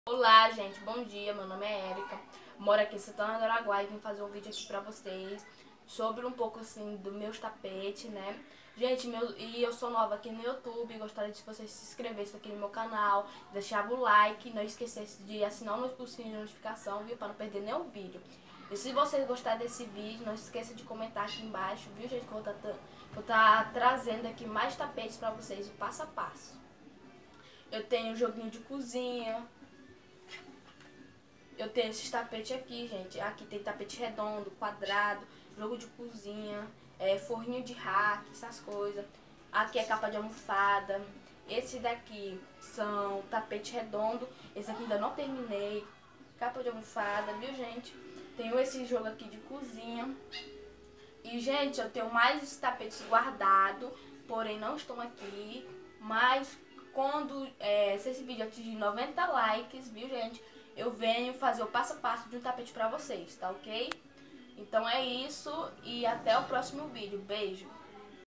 Olá, gente, bom dia, meu nome é Érica, moro aqui em Santana do Araguaia e vim fazer um vídeo aqui pra vocês sobre um pouco assim do meus tapetes, né? Gente, eu sou nova aqui no YouTube, gostaria de vocês se inscrevessem aqui no meu canal, deixar o like, não esquecesse de assinar o sininho de notificação, viu? Pra não perder nenhum vídeo. E se vocês gostarem desse vídeo, não esqueça de comentar aqui embaixo, viu, gente? Que eu vou tá trazendo aqui mais tapetes pra vocês, o passo a passo. Eu tenho um joguinho de cozinha. Eu tenho esses tapetes aqui, gente. Aqui tem tapete redondo, quadrado, jogo de cozinha, forrinho de rack, essas coisas. Aqui é capa de almofada. Esse daqui são tapete redondo. Esse aqui ainda não terminei. Capa de almofada, viu, gente? Tenho esse jogo aqui de cozinha. E, gente, eu tenho mais tapetes guardados, porém não estão aqui. Mas se esse vídeo atingir 90 likes, viu, gente, eu venho fazer o passo a passo de um tapete pra vocês, tá ok? Então é isso e até o próximo vídeo. Beijo!